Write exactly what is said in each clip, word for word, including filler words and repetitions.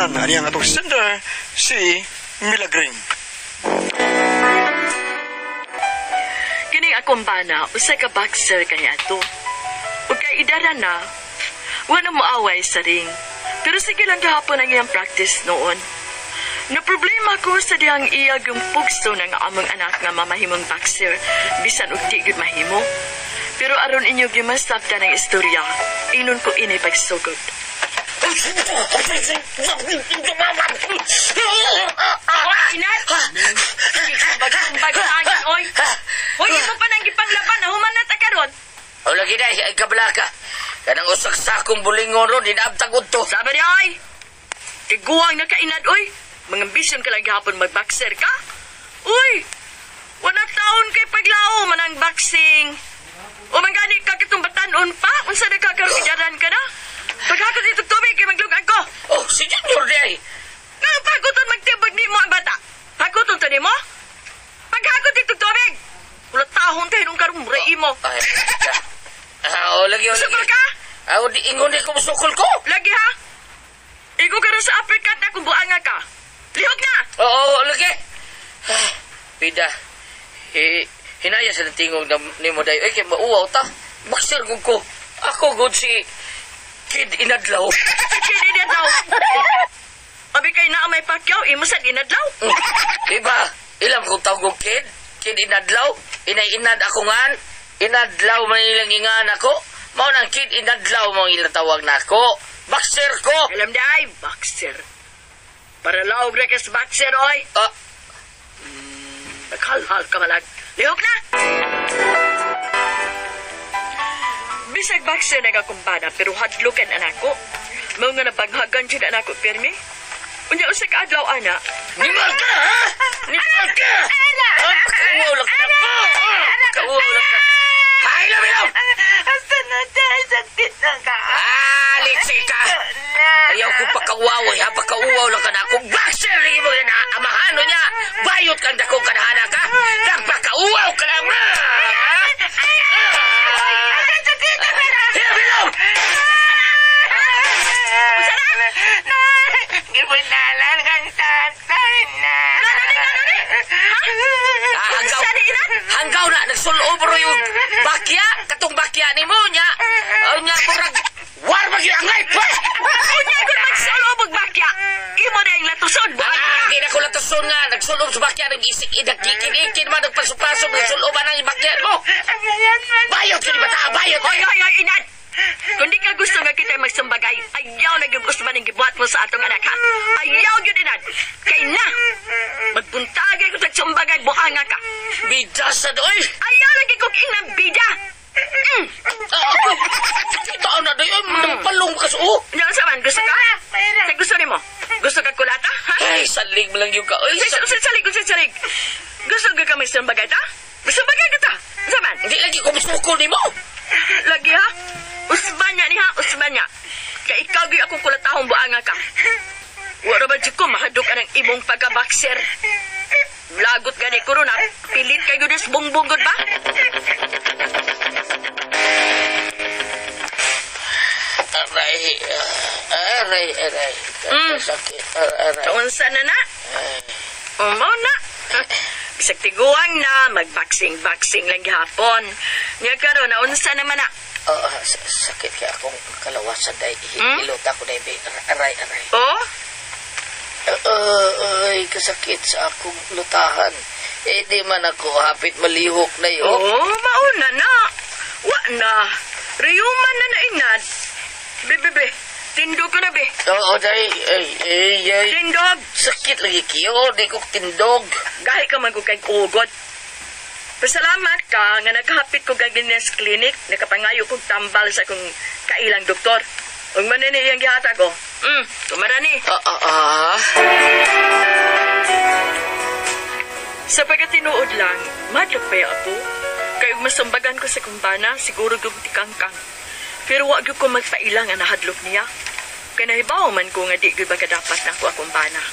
tawanan ani ang atong sender si Milagring. Kining akong bana, usa ka boxer kaya ato. Ug kay idara na, wala mo away sa ring. Pero sige lang gahapon ang iyang practice noon. Na problema ko sa diyang iyag yung pugso ng among anak nga mamahimong boxer, bisan og di gud mahimo. Pero aron inyo gimasabta ng istorya, inon ko inay pagsugod. Inat! Bag-bag angin, oy! Hoy, ito pa nang gipanglaban, nahuman na takaron! O lagi na, ay kablaka. Kanang usak sakong bulingon ron, dinabtagod to. Sabi niya, ay! Tiguang na kainad, oy! Mga ambisyon ka lang gahapon mag-boxer ka? Uy! Wana taon kay paglao man ang boxing. O mangani ka kitong batanon pa? Unsa na kakarugaran ka na? Pagkakot dito tubig kay maglugan ko. Oh, si Junior day. Nga paguton magtibag ni mo ang bata. Paguton to ni mo? Pagkakot dito tubig. Wala tahon tayo nung karong rai mo. Ay, ah, o lagi, o lagi. Sukol ka? Ah, o di ingon ko musukol ko. Lagi ha? Igo ka rin sa uppercut na kung buanga ka. Lihog na! Oo, o lagi. Ah, Pida, eh, hinaya sa natingog na ni mo dayo. Ay, kaya mauwaw ta. Boxer ko ko. Ako good si Kid Inadlaw. Kid Inadlaw? Abi kay na may pakyaw, imo sa Inadlaw? Diba? Ilang kong tawag kong Kid? Kid Inadlaw? Inay-inad ako ngan? Inadlaw man ilang ingan ako? Mao nang Kid Inadlaw mo ilang tawag na ako. Boxer ko! Alam na ay, boxer. Para laog na kas boxer, oy. Ah. Mm, naghalhal ka malag. Lihog na! Bisag boxer na kakumpana, pero hadlukan anak ko. Mga nga napaghagan dyan anak ko, Permi. Unya usa ka adlaw, ana. Nimag ka, ha? Nimag ka! Ana! Ah, pakauwaw lang ka na po! Pakauwaw lang ka. Hay, labilaw! Asa na tayo, sakit na ka. Ah, liksi ka! Ayaw ko pakawaway, ha? Pakauwaw lang ka na. Kung boxer, lagi mo na amahano niya, bayot kang dakong kanahana ka. Nagpakauwaw ka lang na! Gibunalan kang tatay na. Ah, hanggaw, hanggaw na, nagsulobro yung bakya, katong bakya ni mo niya. O niya, murag, war magyangay pa! Unya ko magsulobog bakya. Imo na yung latuson, buhay Ah, ka. hindi na ko latuson nga, nagsulob sa bakya, nag-isik, nagkikin-ikin man, nagpasupasok, nagsuloban ang bakya mo. Bayot ka di ba ta? Bayot! Hoy, hoy, hoy, inad! Kung di ka gusto nga kita magsumbagay, ayaw na yung gusto man yung gibuhat mo sa atong anak, ha? Ayaw yun, inad! Kay na! Magbuntagay ko sa sumbagay, buhanga ka! Bida sa doy! Ayaw lagi kong inang bida! Mm. Ah, kita na doy, palong ka suo. Ano sa man, gusto ka? Kaya gusto ni mo? Gusto ka kulata, ha? Ay, salig mo lang yung ka. Ay, Usay, usay, salig, usay, salig! Gusto ka ka may sumbagay, ta? Sumbagay ka ta? Sa man? Hindi lagi ko masukol ni mo. Lagi, ha? Usbanya ni ha, usbanya. Kaya ikaw gi akong kulatahong buanga ka. Wala ba dyan ko mahadok ka ng imong pagka-boxer? Lagot gani ko ron ha. Pilit kayo des bungbunggod ba? Aray, aray, aray. Mm. Sakit, aray. Unsa na na? Umaw na. Bisag tiguang na, mag-boxing-boxing lang gihapon. Nga karon na unsa naman na? Oh, sakit kaya akong kalawasan dahil hilot ako dahil aray, aray. Oh? Uh, ay, kasakit sa akong lutahan. Eh, di man ako hapit malihok na yun. Oh, mauna na. Wa na. Riyuman na na inad. Bebe, tindog ko na be. Oo, dahil, ay, ay, ay. Tindog. Sakit lagi kiyo, di ko tindog. Gahi ka man ko kay ugot. Pasalamat ka nga nakahapit ko kay Guinness Clinic, nakapangayo kong tambal sa akong kailang doktor. Ug manini iyang gihata ko. Mm, tumarani. Ah, ah, ah. Sa pagkatinuod lang, madlok pa ako. Kaya masumbagan ko sa kumpana, siguro gugtikangkang. Pero wag ko magpailang ang nahadlok niya. Kaya nahibaw man ko nga di ko baga dapat na ako akumpana.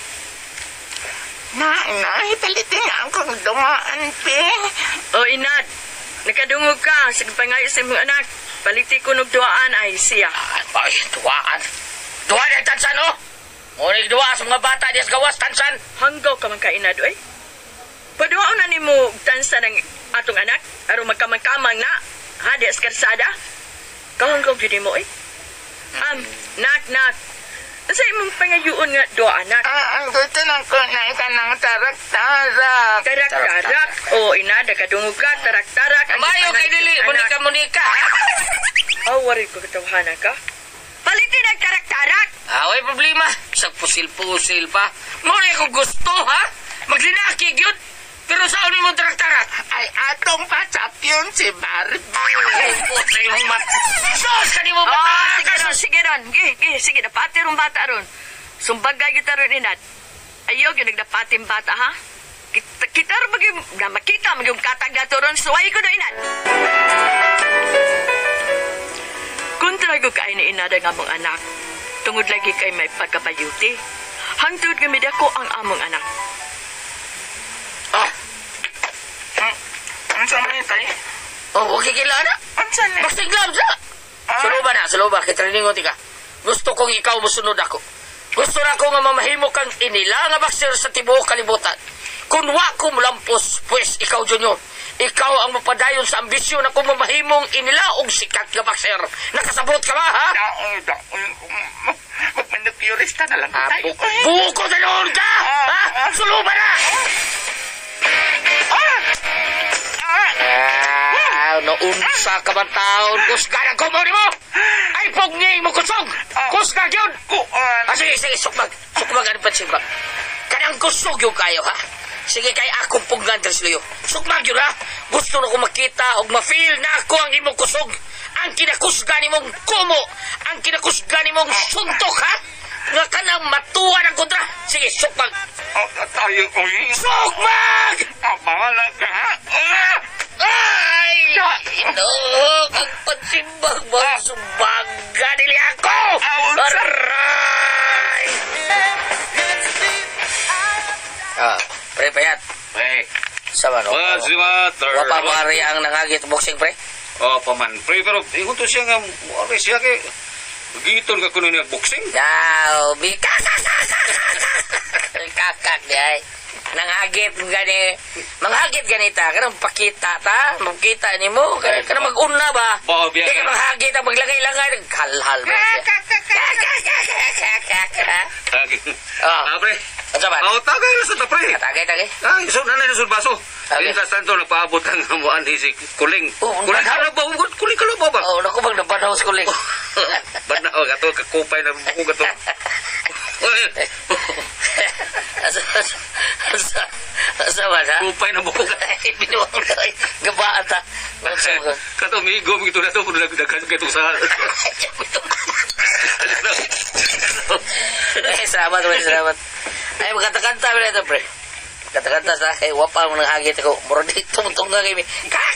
Na, na, ipalitin nga akong dumaan, pe. O inad, nakadungog ka sa pangayo sa mong anak. Paliti ko nung duaan ay siya. Ay, duwaan. Duwaan ang tansa, no? Unig duwa sa mga bata diya sa gawas, tansan. Hanggaw ka man ka inad, oy. Paduwa na ni mo tansa ng atong anak, aron magkamang-kamang na, ha, di as karsada. Kahanggaw yun mo, oy. Um, nak, nak. Sa imong pangayuon nga do anak. Ah, ang gusto ng kunay ka ng tarak-tarak. Tarak-tarak. O, inada ka dungog ka, tarak-tarak. Ang Mayo anak- kay dili, anak. munika-munika. Oh, wari ko katawhana ka. Palitin ang tarak-tarak. Ah, way problema. Isang pusil-pusil pa. Muna ko gusto, ha? Maglinakig yun. Pero saan mo tarak-tarak? Ay, atong pasap yun si Barbie. Ay, pusil mong mat. Sos, ka di mo Oh, sige matakas. ron, sige ron. Sige, sige, sige, dapati ron bata ron. Sumbagay kita ron inad. Ayaw, yung nagdapati yung bata, ha? Kita, kita ron mag na makita, mag yung katagato ron, suway ko na inad. Kontra ko kay ni inada ng among anak. Tungod lagi kay may pagkabayuti. Hangtod gamid ako ang among anak. Ah, Ang samay tayo. oh, okay kila na. Ang sanay. Bastiglam sa. Suluba na, suluba. Kitraningon tika. Gusto kong ikaw musunod ako. Gusto na ko nga mamahimo kang inila nga bakser sa tibuok kalibutan. Kung wa ko mulampos, pues ikaw junior. Ikaw ang mapadayon sa ambisyon na kung mamahimong inila og sikat nga bakser. Nakasabot ka ba, ha? Daoy, daoy. Magmanipurista na lang Ah, tayo. bu- buko na noon ka! Ha? Suluba na! Ah, naunsa ka man taon, kusga na kumuli mo! Ay, pugni mo kusog! Kusga yun! Kuan. Ah, sige, sige, sukmag. Sukmag, ano pa simbag? Kanang kusog yung kayo, ha? Sige, kay akong punggan, Tresloyo. Sukmag yun, ha? Gusto na ko makita o ma-feel na ako ang imong kusog. Ang kinakusga ni mong kumo. Ang kinakusga ni mong suntok, ha? Nga ka nang matuwa ng kontra. Sige, sukmag. Oh, tayo, uy. Sukmag! Ah, bahala ka, ha? Ah! Ay! Ino! Ang pansimbag mo, sumbaga nili ako! Aunsa? Aray! Ah, pre, payat. Pre, Sama, no? what's the matter? Wapa mo ari ang nangagit boxing, pre? Oh, paman. Pre, pero ingon to siya nga, wala siya kay... Giton ka kuno niya boxing? Now, bi kakak kakak di ay. Nangagit gani. Manghagit ganita, kanang pakita ta, magkita nimo, kanang mag-una ba? Oo, biya Di ka ka. manghagit ang maglagay-langay, kalhal mo siya. Ah. Ah, pre. Ano ba? Oh, tagay na sa pre. Tagay, tagay. Ah, isod na na isod baso. Okay. Yung kastanto, nagpaabot ang amuan ni si Kuling. Oh, Kuling banaw. ka na ba? Kuling ka na ba ba? Oh, naku bang nabanaw sa kuling. Banaw, gato, kakupay na buko gato. Asa, asa, asa, asa ba na? Kupay na buko gato. Binuwang na, gabaan ta. Kato, migo, mito na to, kung nagdagan ka itong sa... Eh, salamat, pre, salamat. Ay, magkanta-kanta mo na ito, pre. Kata-kanta sa kay wapa mo nang hagit ako. Muro di tumutong nga kami.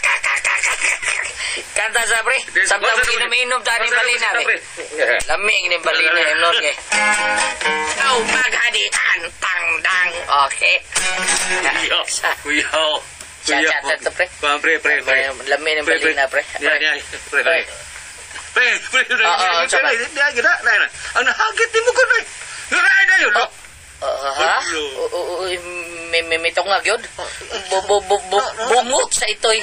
Kanta sa pre. Samtang mo inom-inom tani balina. Lamig ni balina imnos kay. Kau maghaditan tangdang. Okay. Kuyaw. Chat-chat ito, pre. Pre, pre, pre, pre. Lamig ni balina, pre. Yan, yan. Pre, pre. Pre, pre, pre. Oo, sabi. Ang nahagit ni mo ko na. Naray na yun. Ha? May may may tungag yun? Bungot sa ito'y.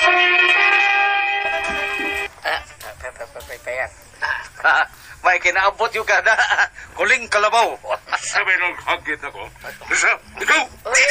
Ah, payat. May kinaabot yung kada. Kuling kalabaw. Sabi nung hagit ako. Isa, ikaw!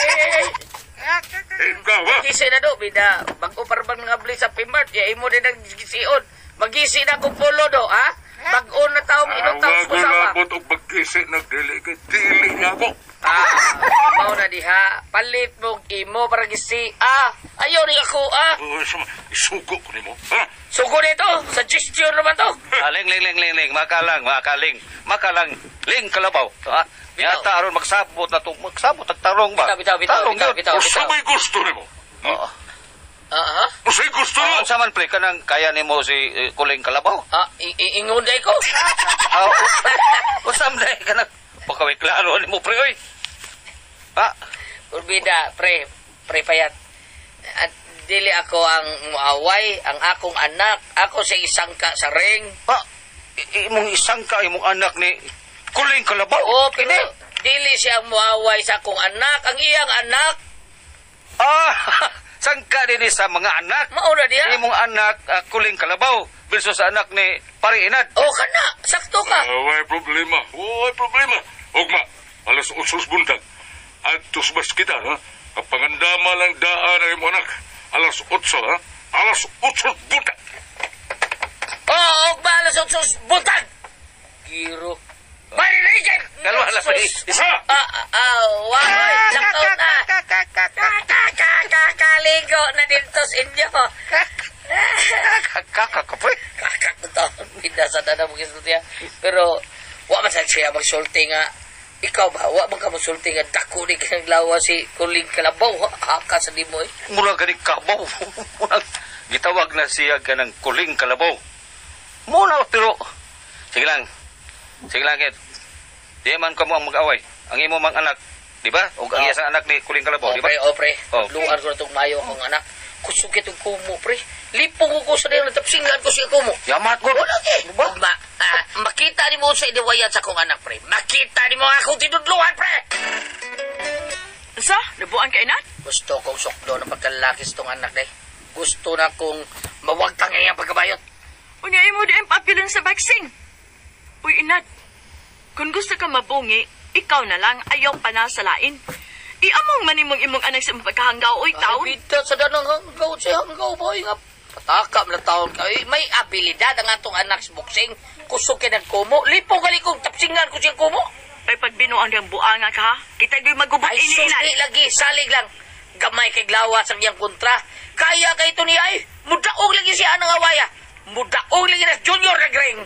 Ikaw ba? Gisi na do, bida. Bago parang nga bli sa Pimbart, ya imo din ang gisiun. Magisi na kung pulo do, ha? Bago na taong inutaw Awa ko ko sa na po itong magkisi nagdili kay dili nga ako. Ah, mau na diha. Palit mo imo para gisi. Ah, ayaw ni ako, ah. Oh, sama, isugo ko ni mo. Ha? Sugo nito, suggestion naman to. Ling, ling, ling, ling, ling. Makalang, makaling. Makalang. Ling kalabaw. Ha? Yata aron magsabot na to. Magsabot at tarong ba? Bitaw, bitaw, bitaw, Tarong bitaw, yun. bitaw, O sa bitaw. may gusto ni mo? Oo. Ah, ha? O sa gusto mo? Ang saman pre, kanang kaya ni mo si eh, Kuling kalabaw. Ah, i- i- ingunday ko. Ah, usam na ka na. Pakaway klaro ni mo pre, oy. Ha? Urbida, pre, pre payat. At dili ako ang muaway, ang akong anak, ako sa isang ka sa ring. Pa, i- imong isang ka, imong anak ni Kuling kalabaw. Oo, pero dili siya muaway sa akong anak, ang iyang anak. Ah, sangka din sa mga anak. Mauna diya. Imong anak ah, kuling kalabaw versus sa anak ni Pari Inad. O kana, sakto ka. Ah, way problema. Way problema. Ugma, alas usos buntag. Atos bas kita, ha? Kapangandama lang daan ang imong anak. Alas utso, ha? Alas utsos buntag. Oo, og balas utsos buntag. Giro. Mari Richard. Kalma lang pa. Isa! Ah, ah, ah, wahoy, sakto na. Kakaligo na dito sa inyo. Kakakapoy. Kakak to. Binasa na na mo kisulti ha. Pero, wa man sa siya magsulti nga. Ikaw ba? Wa man ka magsulti nga. Dako ni kang lawa si Kuling Kalabaw. Ha? Haka sa di mo eh. Mura gani kabaw. Murag gitawag na siya ganang kuling kalabaw. Muna pero sige lang. Sige lang kid. Di man ka mo ang mag-away. Ang imo mang anak, di ba? O ang Oh. iyang anak ni kuling kalabaw, di ba? O pre, o pre. Oh. Luar ko na itong mayo akong anak. Kusugit yung kumo, pre. Lipong ko ko sa nila. Tapsingan ko siya kumo. Yamat ko. Wala eh. Ma, ah, makita ni mo sa idiwayan sa akong anak, pre. Makita ni mo akong tinudluhan, pre. Sa, nabuan ka inat? Gusto kong sukdo ng pagkalaki sa itong anak, eh. Gusto na kong mawagtang ngayang pagkabayot. Unya imo di ang papilon sa vaccine. Uy, inat. Kung gusto ka mabungi, ikaw na lang ayaw pa na sa lain. Iamong manimong imong anak sa pagkahanggaw, uy, taon. Ay, bita sa danang hanggaw siya, hanggaw, boy, nga. Patakap na taon ka. Ay, may abilidad ang atong anak sa boxing. Kusukin ang kumo. Lipo gali kong tapsingan ko siyang kumo. Ay pagbinuan ng buanga ka, ha? Kita do'y magubot Ay, ini, inat. susi lagi, salig lang. Gamay kay glawa sa iyang kontra. Kaya kay ito niya, ay, mudaog lagi siya anang awaya. Mudaog lagi na junior na gring.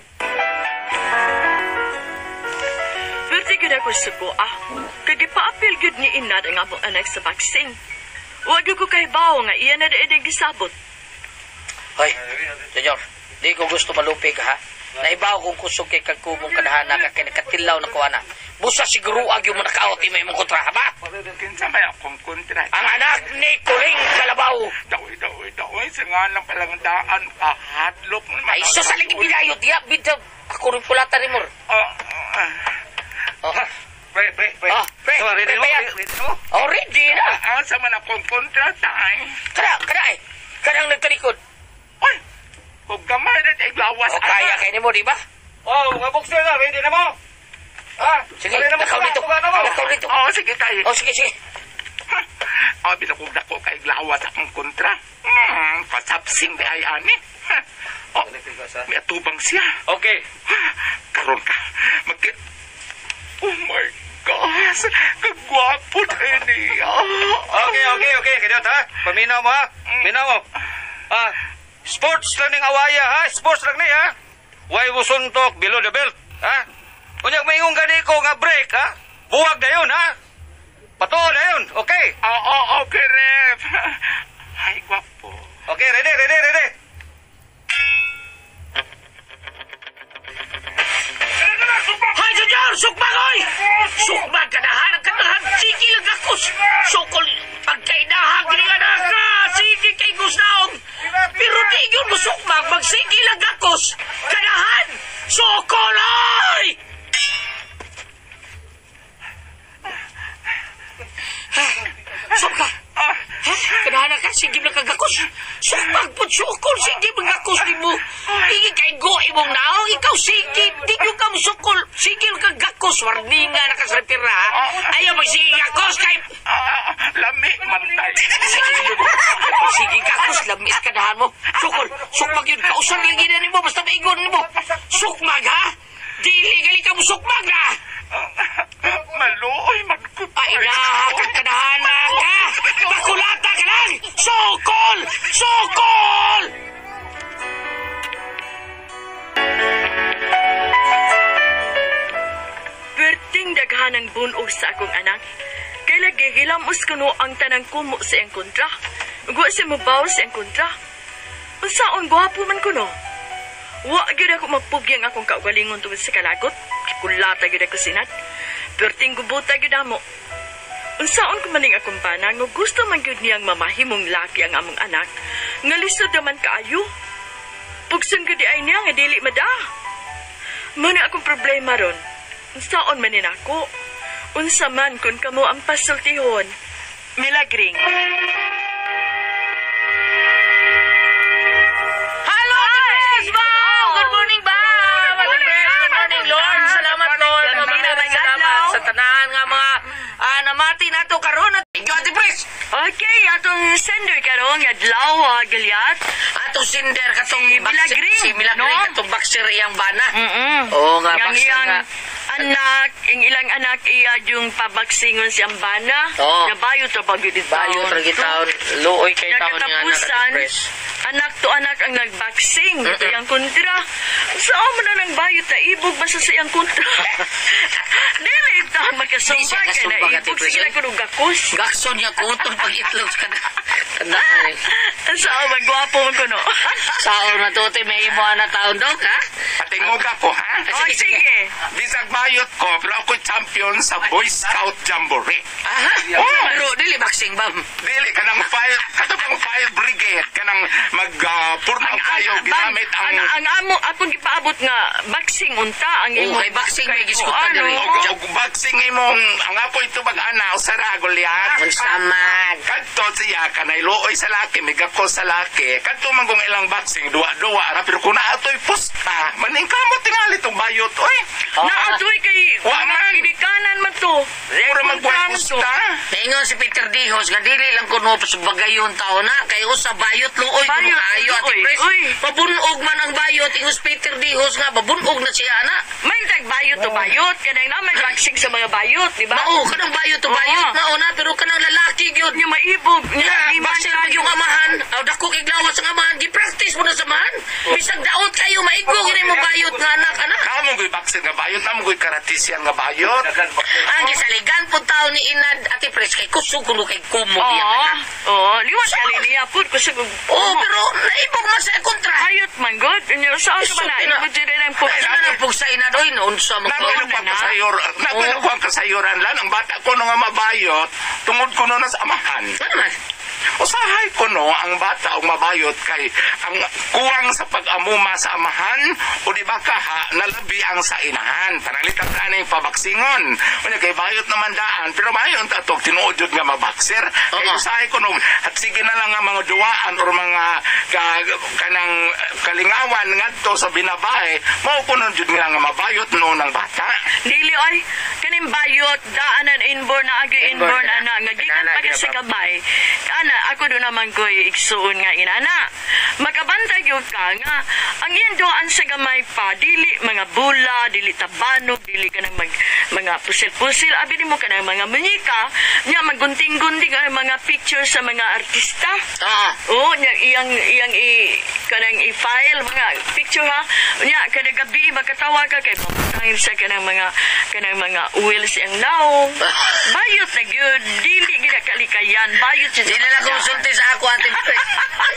Pero di gid ako suko, ah. Kagipaapil gid ni inad ang among anak sa vaccine. Huwag ko kay bawo nga iya na daig gisabot. Hoy, junior, di ko gusto malupi ka, ha? Naibaw kong kusog kay kagkumong kadahana ka kay nakatilaw na kuwana. Busa siguro agyo mo nakaawat ni may mong kontra, ha ba? Kinsa may akong kontra. Ang anak ni Kuling Kalabaw. Dawi, dawi, dawi. Sa nga lang palang daan. Kahadlok naman. Ay, so sa ligid binayot diya, bidya. Ako rin pulata ni Mor. Ah, ah. Oh, Pre, pre, pre. Ah, pre, So, ready pre, mo? pre, Ready mo? oh, ready na. Ah, sa man akong kontra, tay. Kada, kada ay. Kadang nagtalikod. Ay, huwag gamay na tayo lawas. O kaya kay ni mo, di ba? Oh, mga boxer na, ready na mo? Ha? Sige, Ready na mo nakaw sa dito. mga mo? Nakaw dito. Oo, sige tayo. Oh, sige, sige. Ah, binakog dako kay lawas akong kontra. Hmm, pasapsing di ay ani. Oh, may atubang siya. Okay. Karon ka. Magki... Oh my gosh, kagwapo na niya. Okay, okay, okay. Kanyot, ha? Paminaw mo, ha? Minaw mo. Ah, sports lang ning awaya, ha? Sports lang ni, ha? Way mo suntok below the belt, ha? Kunyag mayong gani ko nga break, ha? Buwag na yun, ha? Patuol na yun, okay? Oo, okay, Ref. Ay, gwapo. Okay, ready, ready, ready. Hay, Junior! Sukbag, oy! Sukbag, kanahan, kanahan. Sige lang akos. Sukol, pagkainahan, kinahan ka. Sige kay Gustaong. Pero di yun mo sukbag, magsige lang akos. Kanahan! Sukol, oy! Sukbag. Kanahan ka, sige lang kagakos. Sukbag po, sukol, sige lang akos di mo. Igi kay go, imong naong, ikaw sige, di nyo ka musukol. Sige lang kagakos, warninga na ka sa retira, ha? Ayaw magsige gakos kay... Ah, lami, mantay. Sige, sige gakos, lamis kanahan mo. Sukol, sukmag yun, kausar lagi na mo, basta maigon mo. Sukmag, ha? Dili gali ka mo sukmag, na. Maluoy, magkut. Ay na, kagkanahan na ka. Makulata ka lang. Sukol! Sukol! Perting daghan ang bunog sa akong anak. Kay lagi hilamos kuno ang tanang kumo sa iyang kontra. Ugwa si mabaw sa iyang kontra. Unsaon gwapo man kuno. Wa gyud ako magpugyang akong kaugalingon tungod sa kalagot. Kulata gyud ako sinat. Perting gubuta gyud amo. Unsaon ko maning akong bana nga gusto man gyud niyang mamahimong laki ang among anak. Nga lisod naman kaayo. Pugson gyud di ay niya nga dili mada. Muna akong problema ron. Unsaon man nin ako? Unsa man kun kamo ang pasultihon. Milagring. Hello, Pres! Wow! Good morning, ba? Good morning, Lord. Salamat, Lord. Maraming salamat sa tanan nga mga ah, namati na to karon. Thank you, Ate Pres. Okay, atong sender karon nga adlaw ah, Goliath. Atong sinder katong Si boxer- Milagring, Si Milagring no? katong boxer iyang bana. Mm-mm. Oo nga, Yang boxer iyang nga. anak, ang ilang anak iya yung pabaksingon siyang bana. Oo. Nabayo to pag yun Bayo tragi taon. Luoy kay taon nga na Katapusan, Ate Pres. anak to anak ang nagbaksing. Ito yung kontra. Saan mo na nang bayo ta ibog basta sa iyang kontra. Dili ito Di magkasumba siya ka na kasumba, Ate ibog. Pres. Sige lang kung gakos. Gakson niya kutol pag itlog sa kada. Kada eh. Saan magwapo mo ko no? Saon na to, te, may imo na taon daw, ha? Patingog ako, ha? Oh, sige. Bisag bayot ko, pero ako'y champion sa Boy Scout Jamboree. Aha. Oh. Pero dili boxing bam. Dili, kanang fire, katapang fire brigade, kanang mag-purnang kayo, ginamit ang... ang, ang amo, akong gipaabot nga, boxing unta, ang Oo, imo. kay boxing may giskutan ano, diri. Og, og boxing imong, ang ako ito mag-ana, o sa Goliath. Unsaman. Kadto siya, kanay looy sa laki, migako sa laki. Kadto man kung ilang boxing, duwa-duwa, ra, pero kung naatoy pusta, maning kamo tingali itong bayot, oy. Naatoy kay, Wa man. ginikanan man to. Eh, Pura magbuhay kontrang to. pusta. Naingon si Peter Dihos nga dili lang kuno sa bagayon tao na kay usa bayot luoy kuno Bayot, kayo Ate luoy, Pres. uy. Mabunog man ang bayot ingos Peter Dihos nga mabunog na siya ana. May tag bayot to bayot. Kanang na may boxing sa mga bayot, di ba? Mao kanang bayot to Oo. bayot mao na pero kanang lalaki gyud. Yung maibog. Nga, Yung bakit iman yung amahan? Aw dako kay glawat sa amahan, gi-practice mo na sa amahan. Bisag daot kayo maigbo gini mo bayot nga anak ana. Kamo ko'y boxing nga bayot, kamo ko'y karatisyan nga bayot. Ang gisaligan po tao ni Inad Ate Pres kay kusog kuno kay kumo Oo. iya anak. Oo. Liwat kali niya. Put ko sa... Oh, pero naibog man sa kontra. Ayot man, God. Ano, saan ka ba na? Ibig dyan ng po. Ano na pug sa ina doy noon sa mga Nagulo ko ang kasayor, nagulo ko ang kasayuran lang. Ang bata ko nung nga mabayot, tungod ko no na sa amahan. Ano man? Usahay ko no, ang bata o mabayot kay ang kuwang sa pag-amuma sa amahan o di ba kaha nalabi ang sa inahan. Panalitan ka na yung pabaksingon. Unya kay bayot naman daan, pero mayon tatok tinuod yun nga mabakser. Kay Oo. usahay ko no, at sige na lang nga mga duwaan or mga ka, kanang kalingawan ngadto sa binabae, mao ko nun yun nga nga mabayot noon ang bata. Dili ay kaning bayot daanan inborn na agi Inborn inborn na. ana nga gikan Inana, pa ka sa ginabab. gabay ana ako do naman ko igsuon nga inana makabantay gyud ka nga ang iyang doan sa gamay pa dili mga bula dili tabanog dili ka nang mag mga pusil-pusil abi nimo ka nang mga munyika nya magunting-gunting ang mga picture sa mga artista. Oo. Oo, nya iyang iyang i kanang i-file mga picture ha. Nya kada gabi makatawa ka kay pamutangin sa kanang mga kanang mga wheels ang naong. Bayot na gyud dili gina kalikayan. Bayot siya. Dili na konsulti sa ako Ate Pres.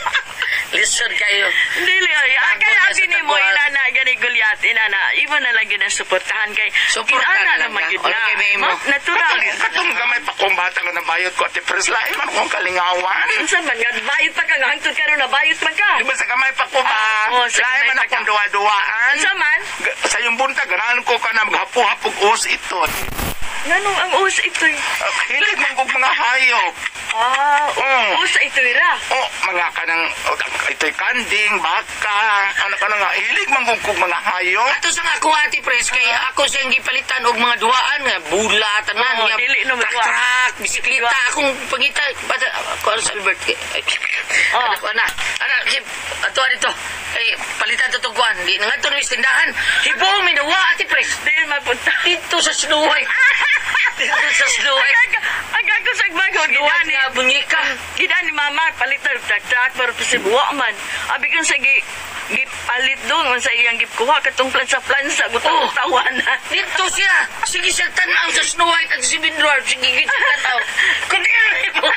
Listen kayo. Dili ay Bago kay na abi sa nimo tabuan. inana gani Goliath inana. Ibo na lang gyud ang suportahan kay Suportahan inana lang naman ka. gyud Wala na. kay may imo. Ma- Natural. Katong gamay pa kong bata nga nabayot ko, Ate Pres, lain man kong kalingawan. Unsa man nga bayot pa ka nga hangtod karon na bayot man ka. Di ba sa gamay pa ko ba? Ah, oo, sa lain gamay man pa akong ka. duwa-duwaan. Unsa man? Ga- Sa yung bunta, ganahan ko ka na maghapo-hapog us ito. Nganong ang us itoy? Uh, hilig man kong mga hayop. Ah, Mm. us itoy ra. Oh, mga kanang, oh, ito'y kanding, baka, ano ka na nga, hilig man kong kong mga hayop. Ato sa nga ako Ate Pres kay ako siyang gipalitan og mga duaan nga bula tanan Oo, nga dili na magduwa. truck, bisikleta akong pangita bata ko sa Albert kay Oh. ano ko na ana si ato dito kay palitan to tuguan di nga to ni tindahan hibong mi duwa Ate Pres Dili mapunta. dito sa Snowy dito sa Snowy Aga ko sa bagong duwa gidani. nga bunyika Gidani mama palitan tak-tak pero pasibuwa man. Abi kun sa gi gipalit dong sa iyang gikuha katong plansa-plansa gutong Oh. tawanan. dito siya sige siya tanaw sa Snow White at si Bindor sige gid siya tanaw kundi mo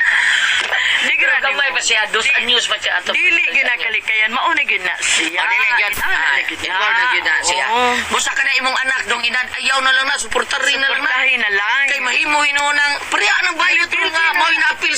Di Pero gira gamay pa siya, dos anyos pa siya ato. Dili ginakalikayan, mauna gyud na siya. Oh, dili gyud. Ah, Ah, dili gyud ikaw na gyud na siya. Oo. Busa ka na imong anak dong inad, ayaw na lang na, suportarin na lang na. Suportahin na lang. Kay mahimo ino nang, priya ng bayot rin nga, mo inapil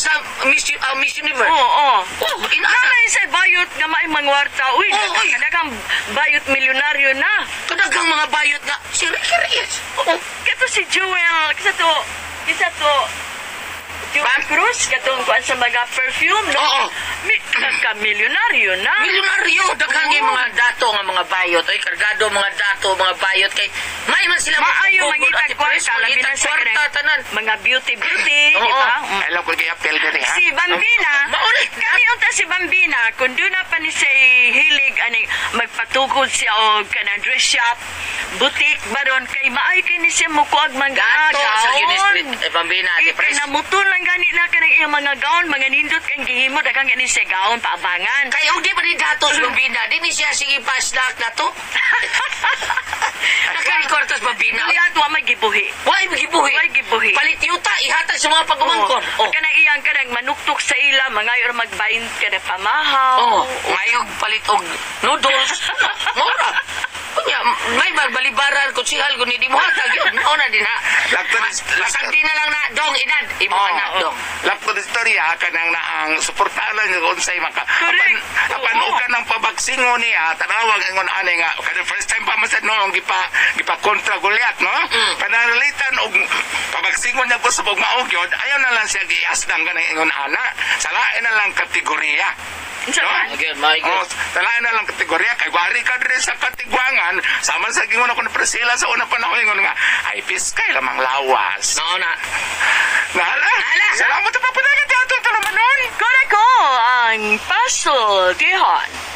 sa Miss, uh, Miss Universe. Oo, oo. Oh, inasa. Nanay sa bayot nga may mangwarta. Uy, Oo, uy. kadagang bayot milyonaryo na. Kadagang mga bayot nga. Serious. Oo. Kato si Jewel, kisa to, kisa to, Jewel Cruz, katong kuan sa mga perfume, no? Oo. Mi, ka-milyonaryo na. Milyonaryo, daghang Oo. yung mga dato nga mga bayot. Ay, kargado mga dato, mga bayot. Kay, may man sila Maayo magpugod mangitag at kwarta, press, labi na mangitag sa kwarta, kanang tanan. mga beauty-beauty, di Oo. ba? Mm. Alam ko kaya apel din ha. Si Bambina, Mauli. kani unta si Bambina, kung doon na pa ni siya hilig, ani, magpatukod siya o kanang dress shop, butik, baron, kay maay kay ni siya mukuag mga Dato sa gaon. Unisprint, eh, Bambina, di Eh, press. Pinamuton lang gani na kanang iyang mga gaon, mga nindot kang gihimo, daghang gani siya gaon, paabangan. Kaya hindi pa ni dato sa Bambina, di ni siya sige paslak na to. Nagkalikortas Bambina. Kaya ito may gibuhi. Why gibuhi? Why gibuhi? Palit yuta, ihatag sa mga pagumangkon. Oh. Oh. Kanang iyang kanang manuktok sa ila, mga yor magbayin ka na pamahaw. Oh, ngayog palit og noodles. Mora. Kunya, may magbalibaran ko sihal ko ni di mo hatag yun. Mao na din ha. Lakto Lasag din na lang na dong inad. Imo Oh, anak dong. Lakto di storya kanang na ang suportahan nga unsay maka. Correct. Apan apan Oo. ukan ng pabaksingon niya tanawag ingon ani nga kada first time pa man sad no ang gipa gipa kontra Goliath no. Mm. Pananalitan og pabaksingon niya ko sa pagmaog yun ayaw na lang siya giasdang kanang ingon ana. Salain na lang kategorya. Unsa No? man? Again, my Oh, God. talaga na lang kategorya kay wari ka diri sa katigwangan sama sa gingon ako na presila sa unang panahon ingon nga ay piskay lamang lawas. Mao na. Nala. Nala. Salamat pa padagan ti atong tulumanon. Kung ako ang puzzle, Tihon.